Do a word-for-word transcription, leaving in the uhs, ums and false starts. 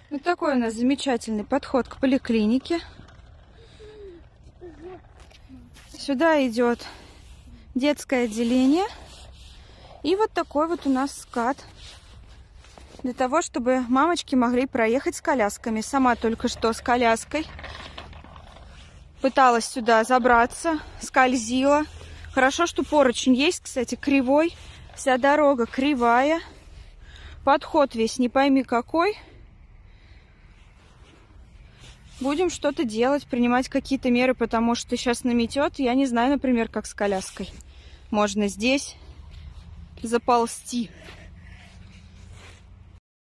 Вот такой у нас замечательный подход к поликлинике. Сюда идет детское отделение. И вот такой вот у нас скат. Для того, чтобы мамочки могли проехать с колясками. Сама только что с коляской пыталась сюда забраться, скользила. Хорошо, что поручень есть, кстати, кривой. Вся дорога кривая. Подход весь не пойми какой. Будем что-то делать, принимать какие-то меры, потому что сейчас наметет. Я не знаю, например, как с коляской можно здесь заползти.